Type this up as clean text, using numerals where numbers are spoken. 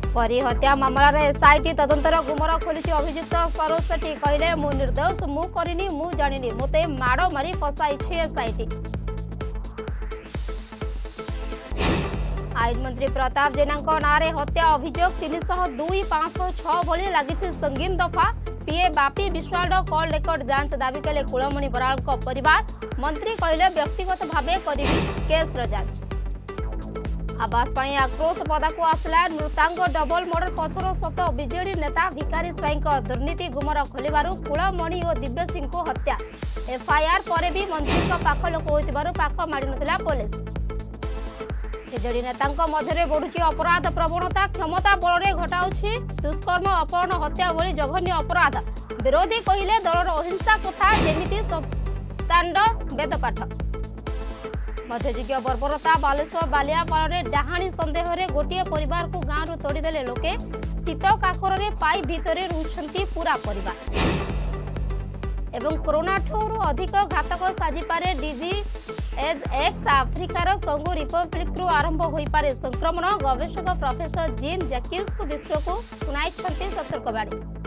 परी हत्या मामलार एसआईटी तदंतर गुमर खोली अभियुक्त सरोज सेठी कहले मु निर्दोष मु करिनी मु जानिनी मते माड़ मारी फसाई एसआईटी। आईन मंत्री प्रताप जेना नारे हत्या अभियोग 302-506 भली लगी संगीन दफा PA Bapi Biswal call record जांच दाबी कले कुलमणि बराल परिवार। मंत्री कहले व्यक्तिगत भावे करिबी केस जांच। आवास पाई आक्रोश पदा को आसला मृतांग डबल मर्डर पछर सत बीजेडी नेता भिकारी स्वाई दुर्नीति गुमर खोलू कुलमणि और दिव्य सिंह को हत्या एफआईआर पर भी मंत्री पाख लोक होइतिबारु पाख माड़ी नथिला पुलिस। बीजेडी नेता मध्य बढ़ुची अपराध प्रवणता क्षमता बल में घटाऊँगी दुष्कर्म अपहरण हत्या भली जघन्य अपराध। विरोधी कहले दलर अहिंसा कथा जेमिति सप्तांड वेदपाठ। मध्ययुगीय बर्बरता बालेश्वर बालियापाल डाहाणी सन्देह में गोटे परिवार को गांव तोड़ीदेले लोके शीत काकर पाइप भितर रुचंती पूरा परिवार। एवं कोरोना ठूर अधिक घातक साजिपारे डिजीज एक्स आफ्रिकार कंगो रिपब्लिक आरंभ हो पारे संक्रमण। गवेषक प्रोफेसर जीन जैक्यूज को विश्व को सुनाई सतर्कवाणी।